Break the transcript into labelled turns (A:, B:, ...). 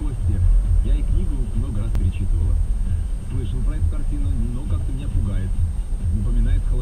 A: кости. Я и книгу много раз перечитывала. Слышал про эту картину, но как-то меня пугает. Напоминает